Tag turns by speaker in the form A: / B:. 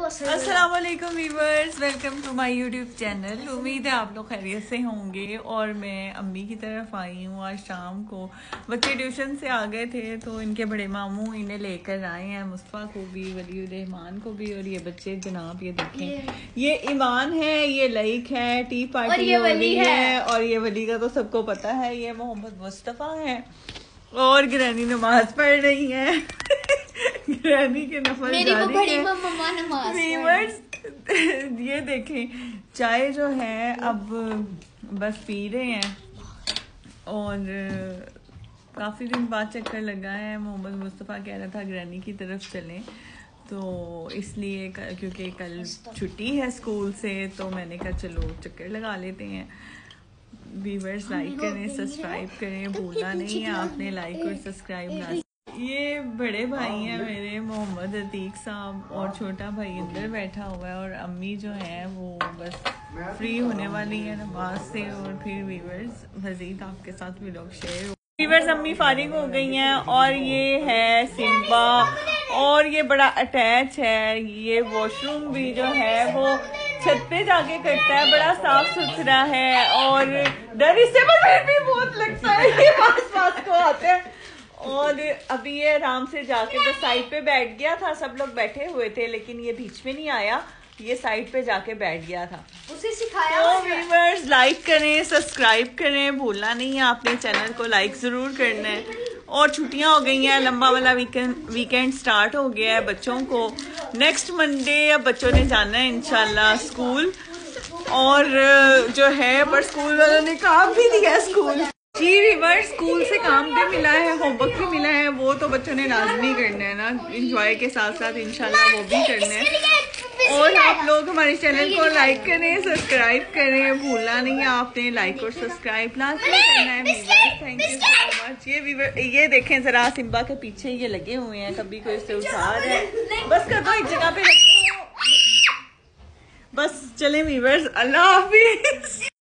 A: अस्सलाम वालेकुम viewers, welcome to my YouTube channel. उम्मीद है आप लोग खैरियत से होंगे। और मैं अम्मी की तरफ आई हूँ। आज शाम को बच्चे ट्यूशन से आ गए थे तो इनके बड़े मामू इन्हें लेकर आए हैं, मुस्तफ़ा को भी, वलीउर रहमान को भी। और ये बच्चे जनाब ये देखें, ये ईमान है, ये लईक है, टी पार्टी हो रही है। और ये वली का तो सबको पता है, ये मोहम्मद मुस्तफ़ा है। और ग्रैनी नमाज पढ़ रही है। ग्रैनी के नफल जारी है। ये देखें, चाय जो है अब बस पी रहे हैं। और काफ़ी दिन बाद चक्कर लगा है। मोहम्मद मुस्तफ़ा कह रहा था ग्रैनी की तरफ चलें, तो इसलिए क्योंकि कल छुट्टी है स्कूल से, तो मैंने कहा चलो चक्कर लगा लेते हैं। व्यूअर्स लाइक करें, सब्सक्राइब करें, भूलना नहीं है आपने लाइक और सब्सक्राइब ना। ये बड़े भाई हैं मेरे मोहम्मद अतीक साहब, और छोटा भाई अंदर बैठा हुआ है। और अम्मी जो है वो बस फ्री होने वाली है नमाज से, और फिर व्यूअर्स मजीद आपके साथ व्लॉग शेयर। व्यूअर्स अम्मी फारिग हो गई हैं। और ये है सिम्बा, और ये बड़ा अटैच है। ये वॉशरूम भी जो है वो छत पे जाके करता है, बड़ा साफ सुथरा है। और डर इससे भी बहुत लगता है, ये पास को आते हैं। और अभी ये आराम से जाके तो साइड पे बैठ गया था, सब लोग बैठे हुए थे, लेकिन ये बीच में नहीं आया, ये साइड पे जाके बैठ गया था। उसे सिखाया। तो व्यूअर्स लाइक करें, सब्सक्राइब करें, भूलना नहीं है आपने चैनल को लाइक जरूर करना है। और छुट्टियां हो गई हैं, लंबा वाला वीकेंड स्टार्ट हो गया है बच्चों को। नेक्स्ट मंडे अब बच्चों ने जाना है इंशाल्लाह स्कूल। और जो है पर स्कूल वालों ने काम भी दिया है स्कूल जी। रिवर्स स्कूल से काम भी मिला है, होमवर्क भी मिला है, वो तो बच्चों ने लाजमी करना है ना, एंजॉय के साथ साथ इंशाल्लाह वो भी करना है। और आप लोग हमारे चैनल को लाइक करें, सब्सक्राइब करें, भूलना नहीं है आपने लाइक और सब्सक्राइब लाजमी करना है viewers. Thank you so much. ये देखें जरा, सिम्बा के पीछे ये लगे हुए हैं, कभी कोई उसे उठा रहा है। बस कर दो, एक जगह पे रखो। बस चलें व्यूअर्स, अल्लाह हाफिज।